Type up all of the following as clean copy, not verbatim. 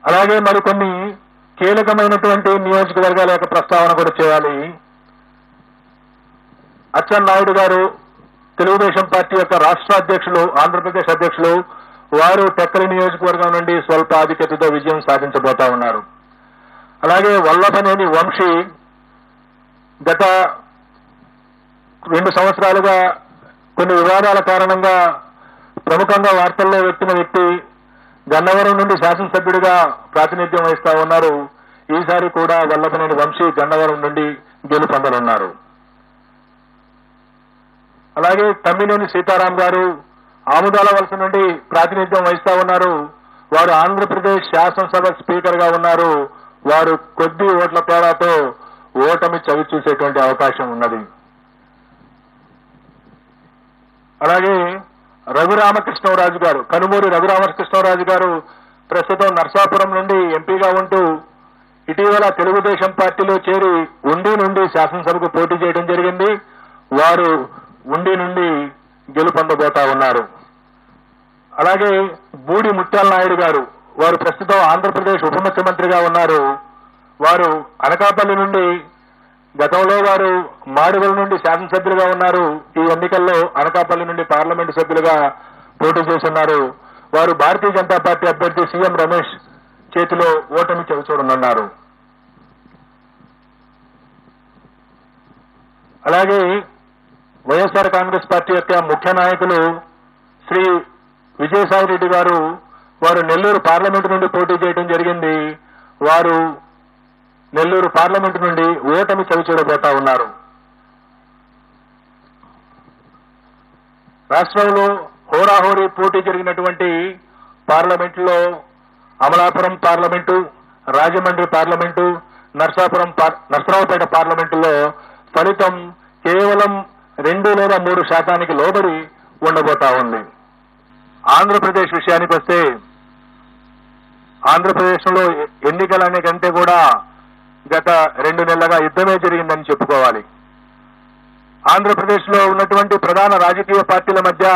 అలాగే మరికొన్ని కీలకమైనటువంటి నియోజకవర్గాల యొక్క ప్రస్తావన కూడా చేయాలి. అచ్చెన్నాయుడు గారు తెలుగుదేశం పార్టీ యొక్క రాష్ట్ర అధ్యక్షులు, ఆంధ్రప్రదేశ్ అధ్యక్షులు, వారు టెక్కలి నియోజకవర్గం నుండి స్వల్ప ఆధిక్యతతో విజయం సాధించబోతా ఉన్నారు. అలాగే వల్లభనేని వంశీ గత 2 సంవత్సరాలుగా కొన్ని వివాదాల కారణంగా ప్రముఖంగా వార్తల్లో వ్యక్తిన వ్యక్తి గన్నవరం నుండి శాసనసభ్యుడిగా ప్రాతినిధ్యం వహిస్తా ఉన్నారు. ఈసారి కూడా వల్లభనేని వంశీ గన్నవరం నుండి గెలుపొందనున్నారు. అలాగే తమ్మినేని సీతారాం గారు ఆముదాల వలస నుండి ప్రాతినిధ్యం వహిస్తా ఉన్నారు. వారు ఆంధ్రప్రదేశ్ శాసనసభ స్పీకర్ గా ఉన్నారు. వారు కొద్ది ఓట్ల తేడాతో ఓటమి చవి చూసేటువంటి అవకాశం ఉన్నది. అలాగే రఘురామకృష్ణరాజు గారు, కనుమూరి రఘురామకృష్ణరాజు గారు ప్రస్తుతం నర్సాపురం నుండి ఎంపీగా ఉంటూ ఇటీవల తెలుగుదేశం పార్టీలో చేరి ఉండి నుండి శాసనసభకు పోటీ చేయడం జరిగింది. వారు ఉండి నుండి గెలుపొందబోతా ఉన్నారు. అలాగే బూడి ముత్యాల నాయుడు గారు, వారు ప్రస్తుతం ఆంధ్రప్రదేశ్ ఉప ముఖ్యమంత్రిగా ఉన్నారు. వారు అనకాపల్లి నుండి, గతంలో వారు మాడుగుల నుండి శాసనసభ్యులుగా ఉన్నారు. ఈ ఎన్నికల్లో అనకాపల్లి నుండి పార్లమెంటు సభ్యులుగా పోటీ చేస్తున్నారు. వారు భారతీయ జనతా పార్టీ అభ్యర్థి సీఎం రమేష్ చేతిలో ఓటమి చవిచూడనున్నారు. అలాగే వైఎస్ఆర్ కాంగ్రెస్ పార్టీ యొక్క ముఖ్య నాయకులు శ్రీ విజయసాయి రెడ్డి గారు, వారు నెల్లూరు పార్లమెంటు నుండి పోటీ చేయడం జరిగింది. వారు నెల్లూరు పార్లమెంటు నుండి ఓటమి చవిచూడబోతా ఉన్నారు. రాష్ట్రంలో హోరాహోరీ పోటీ జరిగినటువంటి పార్లమెంటులో అమలాపురం పార్లమెంటు, రాజమండ్రి పార్లమెంటు, నర్సరావుపేట పార్లమెంటులో ఫలితం కేవలం 2 లేదా 3% లోబడి ఉండబోతా ఉంది. ఆంధ్రప్రదేశ్ విషయానికి వస్తే, ఆంధ్రప్రదేశ్లో ఎన్నికలనే కంటే కూడా గత 2 నెలలుగా యుద్ధమే జరిగిందని చెప్పుకోవాలి. ఆంధ్రప్రదేశ్లో ఉన్నటువంటి ప్రధాన రాజకీయ పార్టీల మధ్య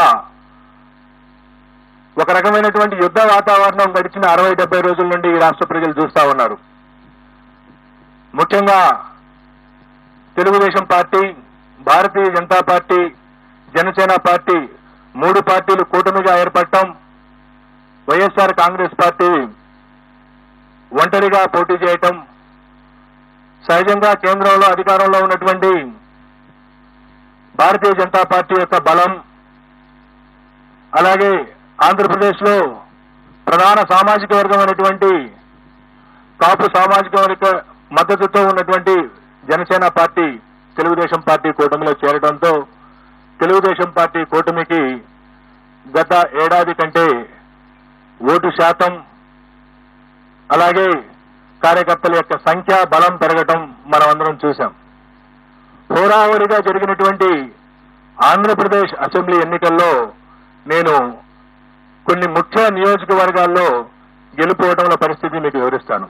ఒక రకమైనటువంటి యుద్ధ వాతావరణం గడిచిన 60-70 రోజుల నుండి ఈ రాష్ట్ర ప్రజలు చూస్తా ఉన్నారు. ముఖ్యంగా Telugu Desam party, Bharatiya Janata party, Janasena party 3 పార్టీలు కూటమిగా ఏర్పడటం, వైఎస్ఆర్ కాంగ్రెస్ పార్టీ ఒంటరిగా పోటీ చేయటం, సహజంగా కేంద్రంలో అధికారంలో ఉన్నటువంటి భారతీయ జనతా పార్టీ యొక్క బలం, అలాగే ఆంధ్రప్రదేశ్లో ప్రధాన సామాజిక వర్గం అయినటువంటి కాపు సామాజిక వర్గ మద్దతుతో ఉన్నటువంటి జనసేన పార్టీ తెలుగుదేశం పార్టీ కూటమిలో చేరడంతో తెలుగుదేశం పార్టీ కూటమికి గత ఏడాది కంటే ఓటు శాతం, అలాగే కార్యకర్తల యొక్క సంఖ్య, బలం పెరగటం మనం అందరం చూశాం. హోరాహోరీగా జరిగినటువంటి ఆంధ్రప్రదేశ్ అసెంబ్లీ ఎన్నికల్లో నేను కొన్ని ముఖ్య నియోజకవర్గాల్లో గెలుపోవటంల పరిస్థితి మీకు వివరిస్తాను.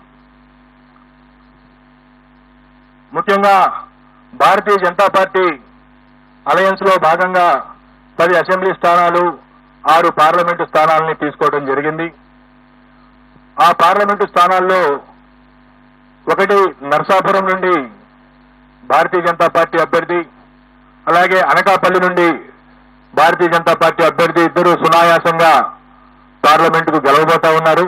ముఖ్యంగా భారతీయ జనతా పార్టీ అలయన్స్ లో భాగంగా 10 అసెంబ్లీ స్థానాలు, 6 పార్లమెంటు స్థానాలని తీసుకోవడం జరిగింది. ఆ పార్లమెంటు స్థానాల్లో ఒకటి నర్సాపురం నుండి భారతీయ జనతా పార్టీ అభ్యర్థి, అలాగే అనకాపల్లి నుండి భారతీయ జనతా పార్టీ అభ్యర్థి ఇద్దరు సునాయాసంగా పార్లమెంటుకు గెలవబోతా ఉన్నారు.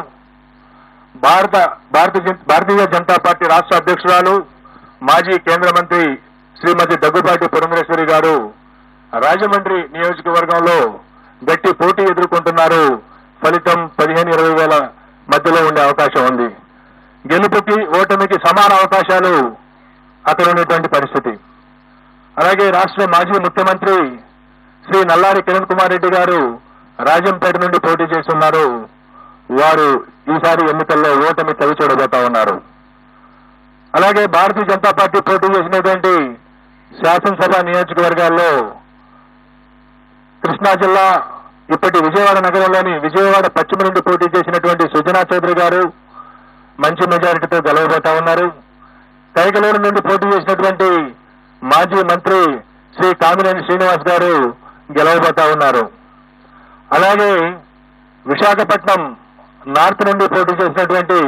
భారతీయ జనతా పార్టీ రాష్ట్ర అధ్యక్షురాలు, మాజీ కేంద్ర మంత్రి శ్రీమతి దగ్గుబాటి పురంధేశ్వరి గారు రాజమండ్రి నియోజకవర్గంలో గట్టి పోటీ ఎదుర్కొంటున్నారు. ఫలితం 15-20 వేల మధ్యలో ఉండే అవకాశం ఉంది. గెలుపుకి ఓటమికి సమాన అవకాశాలు అక్కడ ఉన్నటువంటి పరిస్థితి. అలాగే రాష్ట్ర మాజీ ముఖ్యమంత్రి శ్రీ నల్లారి కిరణ్ కుమార్ రెడ్డి గారు రాజంపేట నుండి పోటీ చేస్తున్నారు. వారు ఈసారి ఎన్నికల్లో ఓటమి చవిచూడబోతా ఉన్నారు. అలాగే భారతీయ జనతా పార్టీ పోటీ చేసినటువంటి శాసనసభ నియోజకవర్గాల్లో కృష్ణా జిల్లా ఇప్పటి విజయవాడ నగరంలోని విజయవాడ పశ్చిమ నుండి పోటీ చేసినటువంటి సుజనా చౌదరి గారు మంచి మెజారిటీతో గెలవబోతా ఉన్నారు. కైకలూరు నుండి పోటీ చేసినటువంటి మాజీ మంత్రి శ్రీ కామినేని శ్రీనివాస్ గారు గెలవబోతా ఉన్నారు. అలాగే విశాఖపట్నం నార్త్ నుండి పోటీ చేసినటువంటి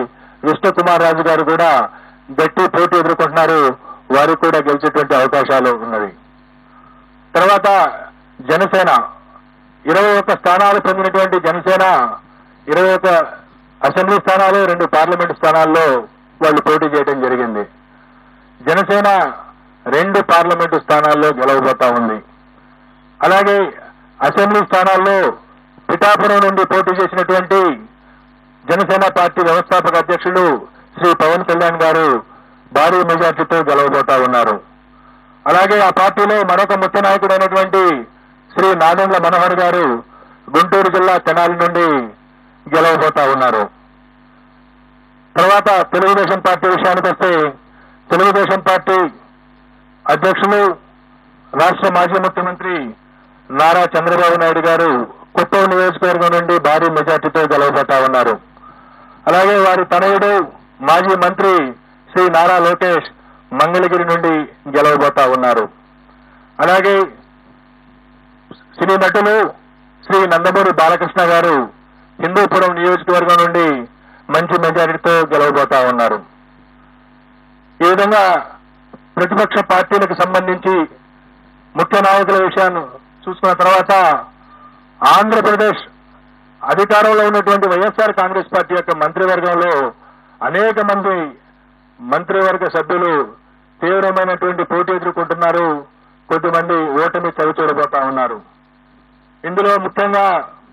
విష్ణుకుమార్ రాజు గారు కూడా గట్టి పోటీ ఎదుర్కొంటున్నారు. వారికి కూడా గెలిచేటువంటి అవకాశాలు ఉన్నవి. తర్వాత జనసేన 21 స్థానాలు పొందినటువంటి జనసేన 21 అసెంబ్లీ స్థానాలు, 2 పార్లమెంటు స్థానాల్లో వాళ్ళు పోటీ చేయడం జరిగింది. జనసేన 2 పార్లమెంటు స్థానాల్లో గెలవబోతా ఉంది. అలాగే అసెంబ్లీ స్థానాల్లో పిఠాపురం నుండి పోటీ చేసినటువంటి జనసేన పార్టీ వ్యవస్థాపక అధ్యక్షులు శ్రీ పవన్ కళ్యాణ్ గారు భారీ మెజార్టీతో గెలవబోతా ఉన్నారు. అలాగే ఆ పార్టీలో మరొక ముఖ్య నాయకుడైనటువంటి శ్రీ నాదెండ్ల మనోహర్ గారు గుంటూరు జిల్లా తెనాలి నుండి గెలవబోతా ఉన్నారు. తర్వాత తెలుగుదేశం పార్టీ విషయానికి వస్తే, తెలుగుదేశం పార్టీ అధ్యక్షులు రాష్ట్ర మాజీ ముఖ్యమంత్రి నారా చంద్రబాబు నాయుడు గారు కొత్తూరు నియోజకవర్గం నుండి భారీ మెజార్టీతో గెలవబోతా ఉన్నారు. అలాగే వారి తనయుడు మాజీ మంత్రి శ్రీ నారా లోకేష్ మంగళగిరి నుండి గెలవబోతా ఉన్నారు. అలాగే సినీ నటులు శ్రీ నందమూరి బాలకృష్ణ గారు హిందూపురం నియోజకవర్గం నుండి మంచి మెజారిటీతో గెలవబోతా ఉన్నారు. ఈ విధంగా ప్రతిపక్ష పార్టీలకు సంబంధించి ముఖ్య నాయకుల విషయాన్ని చూసుకున్న తర్వాత ఆంధ్రప్రదేశ్ అధికారంలో ఉన్నటువంటి వైఎస్ఆర్ కాంగ్రెస్ పార్టీ యొక్క మంత్రివర్గంలో అనేక మంది మంత్రివర్గ సభ్యులు తీవ్రమైనటువంటి పోటీ ఎదుర్కొంటున్నారు. కొద్దిమంది ఓటమి చవిచూడబోతా ఉన్నారు. ఇందులో ముఖ్యంగా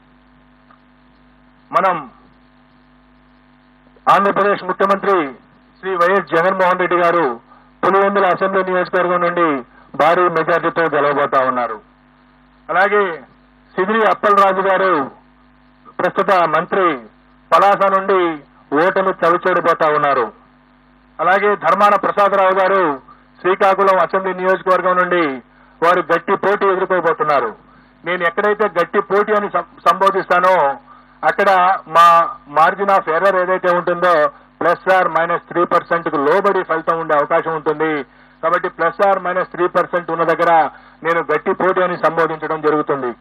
మనం ఆంధ్రప్రదేశ్ ముఖ్యమంత్రి శ్రీ వైఎస్ జగన్మోహన్ రెడ్డి గారు పులివెందుల అసెంబ్లీ నియోజకవర్గం నుండి భారీ మెజార్టీతో గెలవబోతా ఉన్నారు. అలాగే సిదిరి అప్పలరాజు గారు ప్రస్తుత మంత్రి పలాస నుండి ఓటమి చవిచూడబోతా ఉన్నారు. అలాగే ధర్మాన ప్రసాదరావు గారు శ్రీకాకుళం అసెంబ్లీ నియోజకవర్గం నుండి వారు గట్టి పోటీ ఎదుర్కోబోతున్నారు. నేను ఎక్కడైతే గట్టి పోటీ అని సంబోధిస్తానో అక్కడ మా మార్జిన్ ఆఫ్ ఎర్రర్ ఏదైతే ఉంటుందో +-3% లోబడి ఫలితం ఉండే అవకాశం ఉంటుంది. కాబట్టి +-3% ఉన్న దగ్గర నేను గట్టి పోటీ అని సంబోధించడం జరుగుతుంది.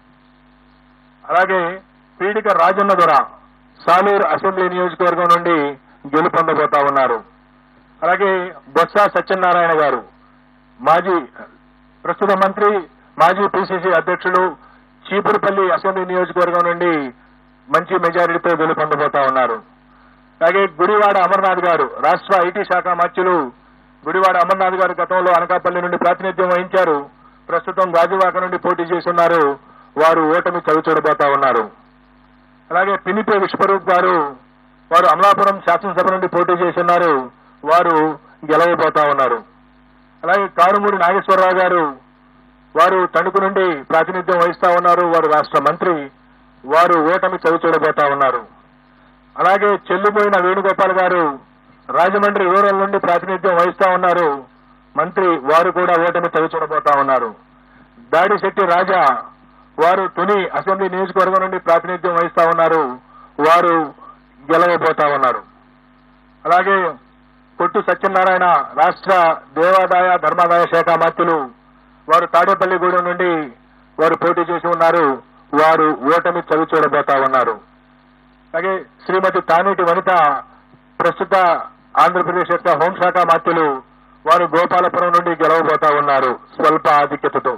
అలాగే పీడిక రాజన్న దొర సాలూరు అసెంబ్లీ నియోజకవర్గం నుండి గెలుపొందబోతా ఉన్నారు. అలాగే బొత్స సత్యనారాయణ గారు ప్రస్తుత మంత్రి, మాజీ పిసిసి అధ్యక్షులు చీపురుపల్లి అసెంబ్లీ నియోజకవర్గం నుండి మంచి మెజారిటీతో గెలుపొందబోతా ఉన్నారు. అలాగే గుడివాడ అమర్నాథ్ గారు రాష్ట్ర ఐటీ శాఖ మంత్రులు గుడివాడ అమర్నాథ్ గారు గతంలో అనకాపల్లి నుండి ప్రాతినిధ్యం వహించారు. ప్రస్తుతం గాజువాక నుండి పోటీ చేస్తున్నారు. వారు ఓటమి చవిచూడబోతా ఉన్నారు. అలాగే పినిపే విశ్వరూప్ గారు వారు అమలాపురం శాసనసభ నుండి పోటీ చేస్తున్నారు. వారు గెలవబోతా ఉన్నారు. అలాగే కారుమూరి నాగేశ్వరరావు గారు వారు తణుకు నుండి ప్రాతినిధ్యం వహిస్తా ఉన్నారు. వారు రాష్ట్ర మంత్రి. వారు ఓటమి చవిచూడబోతా ఉన్నారు. అలాగే చెల్లిపోయిన వేణుగోపాల్ గారు రాజమండ్రి రూరల్ నుండి ప్రాతినిధ్యం వహిస్తా ఉన్నారు. మంత్రి. వారు కూడా ఓటమి చవిచూడబోతా ఉన్నారు. దాడిశెట్టి రాజా వారు తుని అసెంబ్లీ నియోజకవర్గం నుండి ప్రాతినిధ్యం వహిస్తా ఉన్నారు. వారు గెలవబోతా ఉన్నారు. అలాగే కొట్టు సత్యనారాయణ రాష్ట్ర దేవాదాయ ధర్మాదాయ శాఖ మంత్రులు వారు తాడేపల్లిగూడెం నుండి వారు పోటీ చేసి ఉన్నారు. వారు ఓటమి చవిచూడబోతా ఉన్నారు. అలాగే శ్రీమతి తానేటి వనిత ప్రస్తుత ఆంధ్రప్రదేశ్ యొక్క హోంశాఖ మంత్రులు వారు గోపాలపురం నుండి గెలవబోతా ఉన్నారు స్వల్ప ఆధిక్యతతో.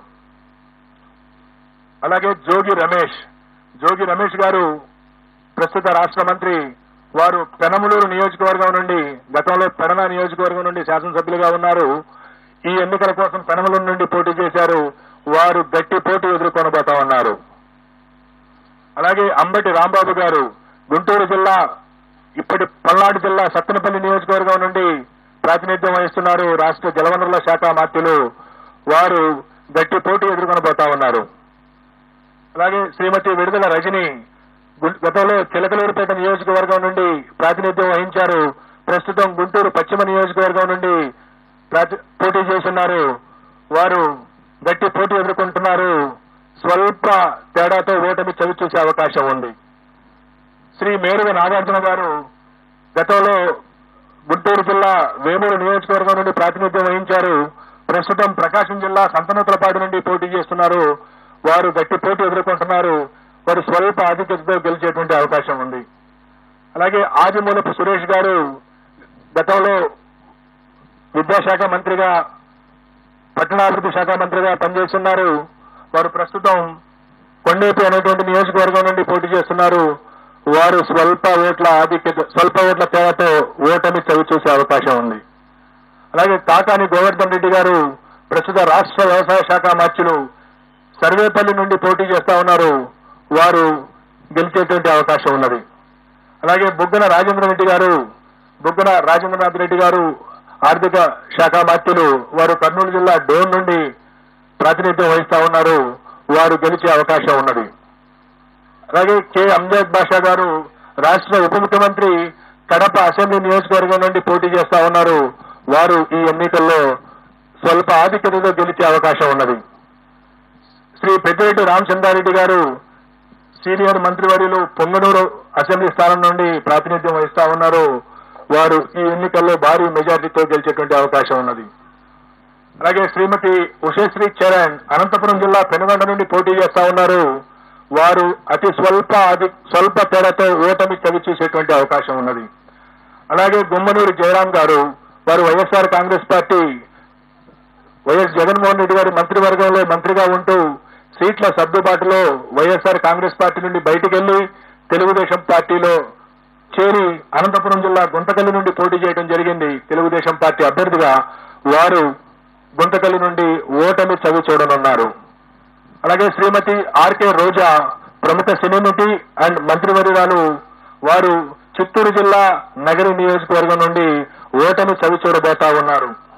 అలాగే జోగి రమేష్ గారు ప్రస్తుత రాష్ట్ర మంత్రి. వారు పెనమలూరు నియోజకవర్గం నుండి గతంలో పెడన నియోజకవర్గం నుండి శాసనసభ్యులుగా ఉన్నారు. ఈ ఎన్నికల కోసం పెనమలూరు నుండి పోటీ చేశారు. వారు గట్టి పోటీ ఎదుర్కొనబోతా ఉన్నారు. అలాగే అంబటి రాంబాబు గారు గుంటూరు జిల్లా ఇప్పటి పల్నాడు జిల్లా సత్తెనపల్లి నియోజకవర్గం నుండి ప్రాతినిధ్యం వహిస్తున్నారు. రాష్ట్ర జలవనరుల శాఖ మంత్రులు. వారు గట్టి పోటీ ఎదుర్కొనబోతా ఉన్నారు. అలాగే శ్రీమతి విడుదల రజని గతంలో చిలకలూరుపేట నియోజకవర్గం నుండి ప్రాతినిధ్యం వహించారు. ప్రస్తుతం గుంటూరు పశ్చిమ నియోజకవర్గం నుండి పోటీ చేస్తున్నారు. వారు గట్టి పోటీ ఎదుర్కొంటున్నారు. స్వల్ప తేడాతో ఓటమి చవిచూసే అవకాశం ఉంది. శ్రీ మేరుగ నాగార్జున గారు గతంలో గుంటూరు జిల్లా వేమూరు నియోజకవర్గం నుండి ప్రాతినిధ్యం వహించారు. ప్రస్తుతం ప్రకాశం జిల్లా సంతనూతలపాడు నుండి పోటీ చేస్తున్నారు. వారు గట్టి పోటీ ఎదుర్కొంటున్నారు. వారు స్వల్ప ఆధిక్యతతో గెలిచేటువంటి అవకాశం ఉంది. అలాగే ఆదిమూలపు సురేష్ గారు గతంలో విద్యాశాఖ మంత్రిగా, పట్టణాభివృద్ధి శాఖ మంత్రిగా పనిచేస్తున్నారు. వారు ప్రస్తుతం కొండేపి అనేటువంటి నియోజకవర్గం నుండి పోటీ చేస్తున్నారు. వారు స్వల్ప ఓట్ల తేడాతో ఓటమి చవి చూసే అవకాశం ఉంది. అలాగే తాకాని గోవర్ధన్ రెడ్డి గారు ప్రస్తుత రాష్ట్ర వ్యవసాయ శాఖ మంత్రులు సర్వేపల్లి నుండి పోటీ చేస్తా ఉన్నారు. వారు గెలిచేటువంటి అవకాశం ఉన్నది. అలాగే బుగ్గన రాజేంద్రనాథ్ రెడ్డి గారు ఆర్థిక శాఖ మంత్రులు, వారు కర్నూలు జిల్లా డోన్ నుండి ప్రాతినిధ్యం వహిస్తా ఉన్నారు. వారు గెలిచే అవకాశం ఉన్నది. అలాగే కె అంజద్ బాషా గారు రాష్ట్ర ఉప ముఖ్యమంత్రి కడప అసెంబ్లీ నియోజకవర్గం నుండి పోటీ చేస్తా ఉన్నారు. వారు ఈ ఎన్నికల్లో స్వల్ప ఆధిక్యతతో గెలిచే అవకాశం ఉన్నది. శ్రీ పెద్దిరెడ్డి రామచంద్రారెడ్డి గారు సీనియర్ మంత్రివర్యులు పొంగనూరు అసెంబ్లీ స్థానం నుండి ప్రాతినిధ్యం వహిస్తా ఉన్నారు. వారు ఈ ఎన్నికల్లో భారీ మెజార్టీతో గెలిచేటువంటి అవకాశం ఉన్నది. అలాగే శ్రీమతి ఉషశ్రీ చరణ్ అనంతపురం జిల్లా పెనుగొండ నుండి పోటీ చేస్తా ఉన్నారు. వారు అతి స్వల్ప తేడాతో ఓటమి చవి చూసేటువంటి అవకాశం ఉన్నది. అలాగే గుమ్మనూరు జయరాం గారు, వారు YSR Congress party YS Jaganmohan Reddy గారి మంత్రివర్గంలో మంత్రిగా ఉంటూ సీట్ల సర్దుబాటులో వైఎస్ఆర్ కాంగ్రెస్ పార్టీ నుండి బయటికి వెళ్లి తెలుగుదేశం పార్టీలో చేరి అనంతపురం జిల్లా గుంతకల్లి నుండి పోటీ చేయడం జరిగింది. తెలుగుదేశం పార్టీ అభ్యర్థిగా వారు గుంతకల్లి నుండి ఓటమి చవి చూడనున్నారు. అలాగే శ్రీమతి ఆర్కే రోజా ప్రముఖ సినీ నటి అండ్ మంత్రివర్యురాలు, వారు చిత్తూరు జిల్లా నగరి నియోజకవర్గం నుండి ఓటమి చవి చూడబోతా ఉన్నారు.